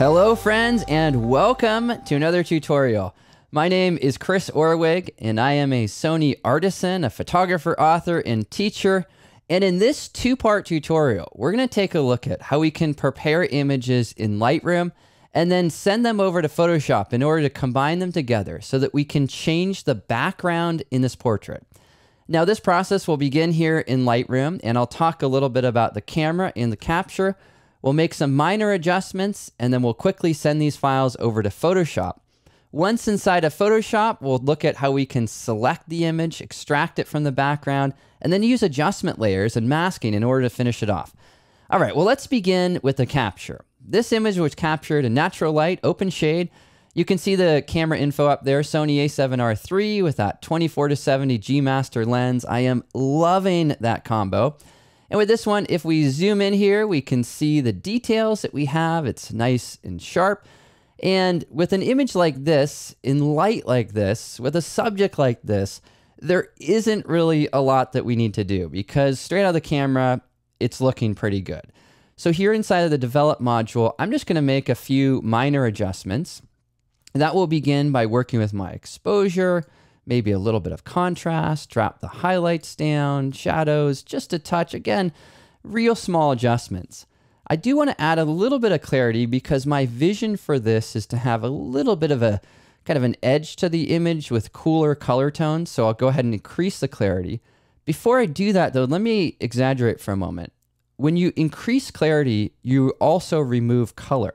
Hello friends and welcome to another tutorial. My name is Chris Orwig and I am a Sony Artisan, a photographer, author, and teacher. And in this two-part tutorial, we're going to take a look at how we can prepare images in Lightroom and then send them over to Photoshop in order to combine them together so that we can change the background in this portrait. Now this process will begin here in Lightroom, and I'll talk a little bit about the camera and the capture. We'll make some minor adjustments, and then we'll quickly send these files over to Photoshop. Once inside of Photoshop, we'll look at how we can select the image, extract it from the background, and then use adjustment layers and masking in order to finish it off. All right, well, let's begin with the capture. This image was captured in natural light, open shade. You can see the camera info up there, Sony a7R III with that 24-70 G Master lens. I am loving that combo. And with this one, if we zoom in here, we can see the details that we have. It's nice and sharp. And with an image like this, in light like this, with a subject like this, there isn't really a lot that we need to do because straight out of the camera, it's looking pretty good. So here inside of the develop module, I'm just gonna make a few minor adjustments. That will begin by working with my exposure, maybe a little bit of contrast, drop the highlights down, shadows, just a touch. Again, real small adjustments. I do want to add a little bit of clarity because my vision for this is to have a little bit of a kind of an edge to the image with cooler color tones. So I'll go ahead and increase the clarity. Before I do that though, let me exaggerate for a moment. When you increase clarity, you also remove color.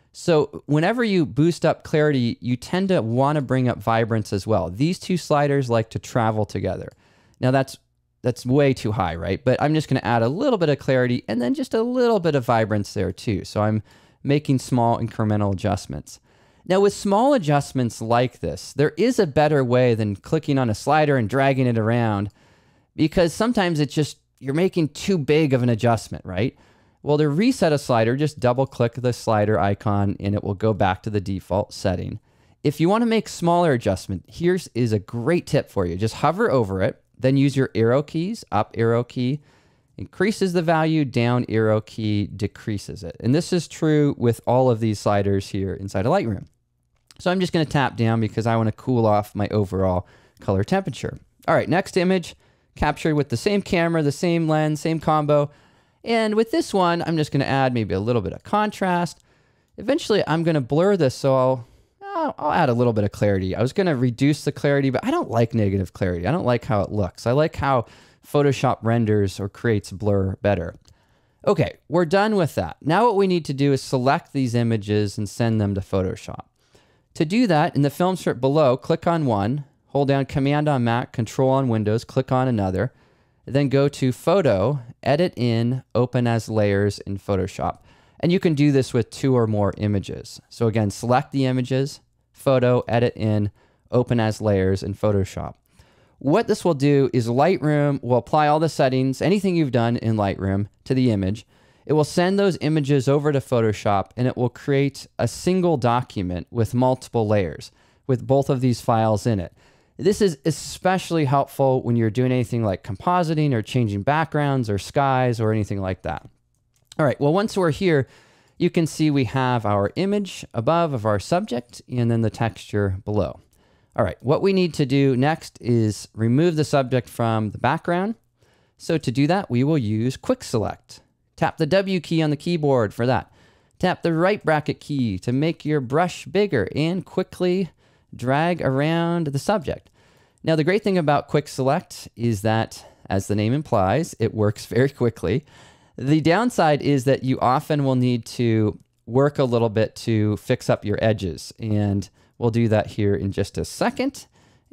So whenever you boost up clarity, you tend to want to bring up vibrance as well. These two sliders like to travel together. Now that's way too high, right? But I'm just going to add a little bit of clarity and then just a little bit of vibrance there too. So I'm making small incremental adjustments. Now with small adjustments like this, there is a better way than clicking on a slider and dragging it around because sometimes it's just, you're making too big of an adjustment, right? Well, to reset a slider, just double click the slider icon and it will go back to the default setting. If you want to make smaller adjustment, here's a great tip for you. Just hover over it, then use your arrow keys, up arrow key, increases the value, down arrow key, decreases it. And this is true with all of these sliders here inside of Lightroom. So I'm just going to tap down because I want to cool off my overall color temperature. All right, next image, captured with the same camera, the same lens, same combo. And with this one, I'm just going to add maybe a little bit of contrast. Eventually, I'm going to blur this, so I'll add a little bit of clarity. I was going to reduce the clarity, but I don't like negative clarity. I don't like how it looks. I like how Photoshop renders or creates blur better. Okay, we're done with that. Now what we need to do is select these images and send them to Photoshop. To do that, in the film strip below, click on one, hold down Command on Mac, Control on Windows, click on another. Then go to Photo, Edit in, Open as Layers in Photoshop. And you can do this with two or more images. So again, select the images, Photo, Edit in, Open as Layers in Photoshop. What this will do is Lightroom will apply all the settings, anything you've done in Lightroom to the image. It will send those images over to Photoshop and it will create a single document with multiple layers with both of these files in it. This is especially helpful when you're doing anything like compositing or changing backgrounds or skies or anything like that. All right, well, once we're here, you can see we have our image above of our subject and then the texture below. All right, what we need to do next is remove the subject from the background. So to do that, we will use Quick Select. Tap the W key on the keyboard for that. Tap the right bracket key to make your brush bigger and quickly drag around the subject. Now, the great thing about Quick Select is that, as the name implies, it works very quickly. The downside is that you often will need to work a little bit to fix up your edges, and we'll do that here in just a second.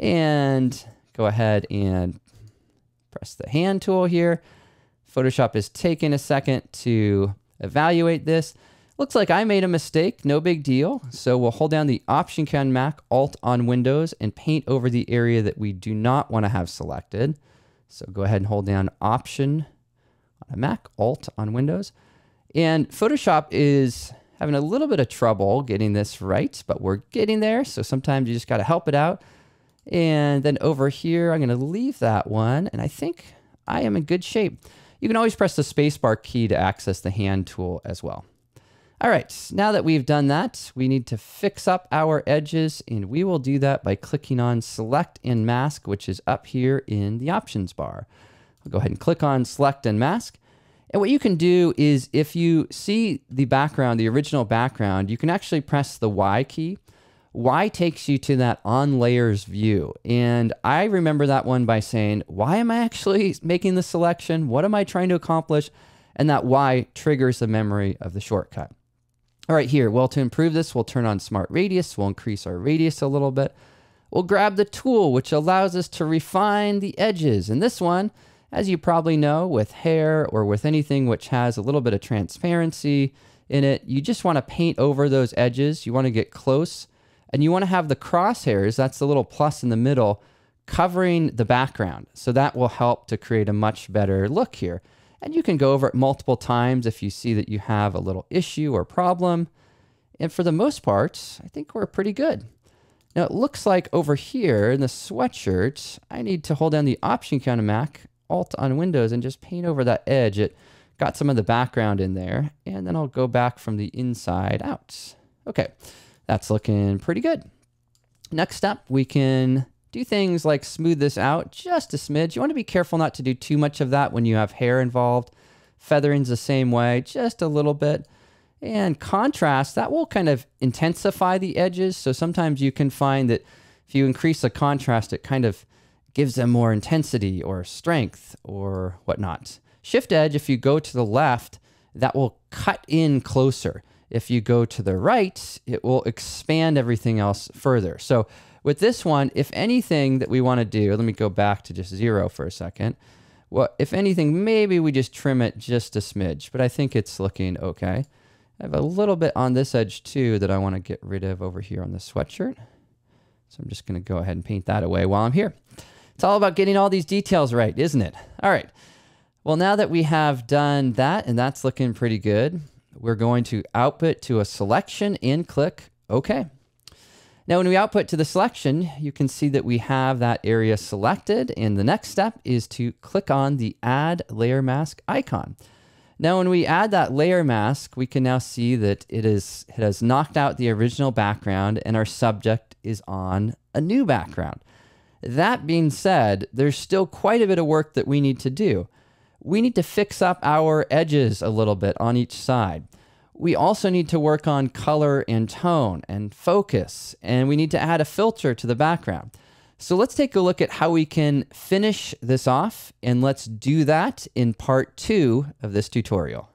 And go ahead and press the hand tool here. Photoshop is taking a second to evaluate this. Looks like I made a mistake, no big deal. So we'll hold down the Option key on Mac, Alt on Windows, and paint over the area that we do not want to have selected. So go ahead and hold down Option on a Mac, Alt on Windows. And Photoshop is having a little bit of trouble getting this right, but we're getting there. So sometimes you just got to help it out. And then over here, I'm going to leave that one, and I think I am in good shape. You can always press the spacebar key to access the hand tool as well. All right, now that we've done that, we need to fix up our edges, and we will do that by clicking on Select and Mask, which is up here in the options bar. I'll go ahead and click on Select and Mask. And what you can do is if you see the background, the original background, you can actually press the Y key. Y takes you to that on layers view. And I remember that one by saying, why am I actually making the selection? What am I trying to accomplish? And that Y triggers the memory of the shortcut. All right, here, well, to improve this, we'll turn on Smart Radius. We'll increase our radius a little bit. We'll grab the tool, which allows us to refine the edges. And this one, as you probably know, with hair or with anything which has a little bit of transparency in it, you just want to paint over those edges. You want to get close, and you want to have the crosshairs, that's the little plus in the middle, covering the background. So that will help to create a much better look here. And you can go over it multiple times if you see that you have a little issue or problem. And for the most part, I think we're pretty good. Now it looks like over here in the sweatshirt, I need to hold down the Option key on a Mac, Alt on Windows, and just paint over that edge. It got some of the background in there, and then I'll go back from the inside out. Okay, that's looking pretty good. Next up, we can do things like smooth this out just a smidge. You want to be careful not to do too much of that when you have hair involved. Feathering's the same way, just a little bit. And contrast, that will kind of intensify the edges. So sometimes you can find that if you increase the contrast, it kind of gives them more intensity or strength or whatnot. Shift edge, if you go to the left, that will cut in closer. If you go to the right, it will expand everything else further. So with this one, if anything that we want to do, let me go back to just 0 for a second. Well, if anything, maybe we just trim it just a smidge, but I think it's looking okay. I have a little bit on this edge too that I want to get rid of over here on the sweatshirt. So I'm just going to go ahead and paint that away while I'm here. It's all about getting all these details right, isn't it? All right. Well, now that we have done that, and that's looking pretty good, we're going to output to a selection and click OK. Now, when we output to the selection, you can see that we have that area selected. And the next step is to click on the Add Layer Mask icon. Now, when we add that layer mask, we can now see that it has knocked out the original background and our subject is on a new background. That being said, there's still quite a bit of work that we need to do. We need to fix up our edges a little bit on each side. We also need to work on color and tone and focus, and we need to add a filter to the background. So let's take a look at how we can finish this off, and let's do that in part 2 of this tutorial.